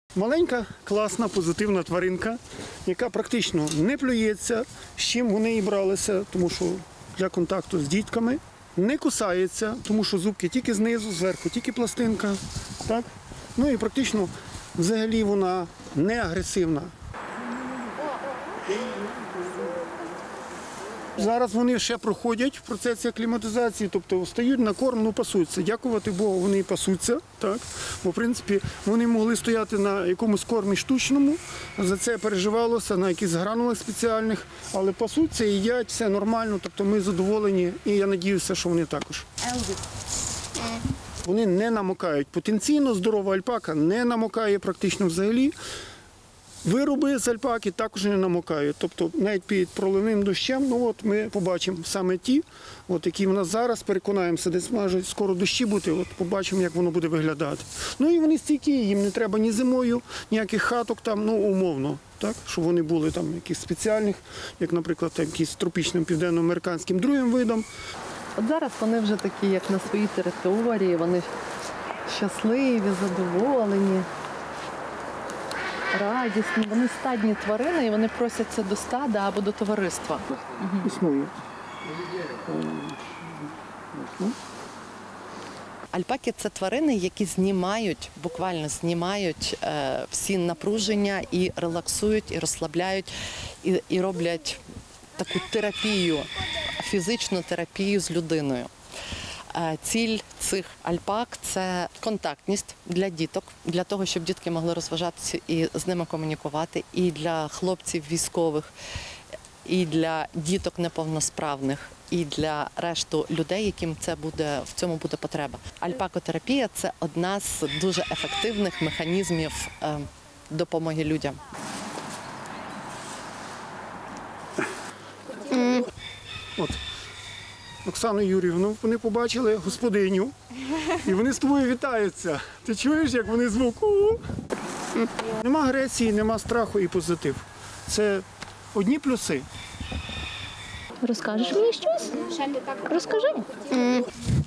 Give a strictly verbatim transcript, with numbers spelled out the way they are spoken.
Маленька, класна, позитивна тваринка, яка практично не плюється, з чим вони і бралися, тому що для контакту з дітками, не кусається, тому що зубки тільки знизу, зверху тільки пластинка. Так? Ну і практично взагалі вона не агресивна. Зараз вони ще проходять в процесі акліматизації, тобто стають на корм, ну пасуться. Дякувати Богу, вони і пасуться, так? Бо в принципі вони могли стояти на якомусь кормі штучному, за це переживалося, на якихось гранулах спеціальних, але пасуться, їдять, все нормально, тобто ми задоволені і я сподіваюся, що вони також. Вони не намокають. Потенційно здорова альпака не намокає практично взагалі. Вироби з альпаки також не намокають. Тобто навіть під проливним дощем, ну от ми побачимо саме ті, от які в нас зараз, переконаємося, десь може скоро дощі бути, от побачимо, як воно буде виглядати. Ну і вони стійкі, їм не треба ні зимою, ніяких хаток там, ну умовно, так, щоб вони були там якісь спеціальних, як, наприклад, там, якісь тропічним південноамериканським другим видом. От зараз вони вже такі, як на своїй території, вони щасливі, задоволені, радісні. Вони стадні тварини і вони просяться до стада або до товариства. Існує. Альпаки – це тварини, які знімають, буквально знімають е, всі напруження і релаксують, і розслабляють, і, і роблять таку терапію, фізичну терапію з людиною. Ціль цих альпак – це контактність для діток, для того, щоб дітки могли розважатися і з ними комунікувати, і для хлопців військових, і для діток неповносправних, і для решту людей, яким це буде, в цьому буде потреба. Альпакотерапія – це одна з дуже ефективних механізмів допомоги людям. От. Оксану Юріївну, вони побачили господиню, і вони з тобою вітаються. Ти чуєш, як вони звук? Нема агресії, нема страху і позитив. Це одні плюси. Розкажеш мені щось? Розкажи.